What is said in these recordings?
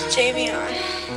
JB on.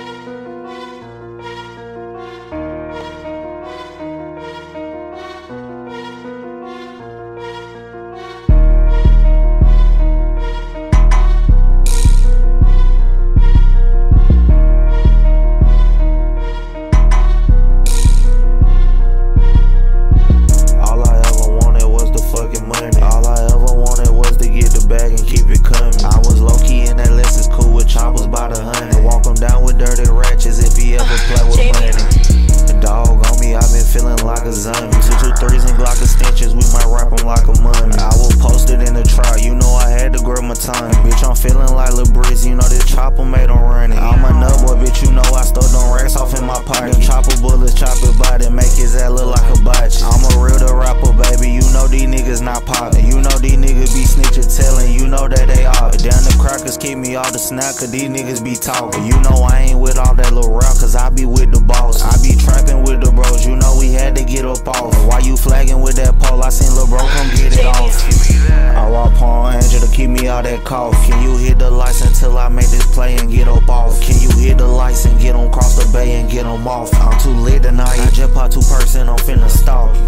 Bitch, I'm feeling like Lil Briz, you know this chopper made them running. I'm a nut boy, bitch, you know I stole them racks off in my pocket. Them chopper bullets, chop it body, make his ass look like a botch. I'm a real rapper, baby, you know these niggas not poppin'. You know these niggas be snitchin', tellin', you know that they are. Down the crackers keep me off the snap, cause these niggas be talkin'. You know I ain't with all that little rap, cause I be with the boss. I be trappin' with the bros, you know we had to get up off. Why you flagging with that pole? I seen Lil Bro come get it off. I walk on Angel to keep me out that cough. Can you hit the lights until I make this play and get up off? Can you hit the lights and get on cross the bay and get them off? I'm too lit tonight, I just popped 2%, I'm finna stalk.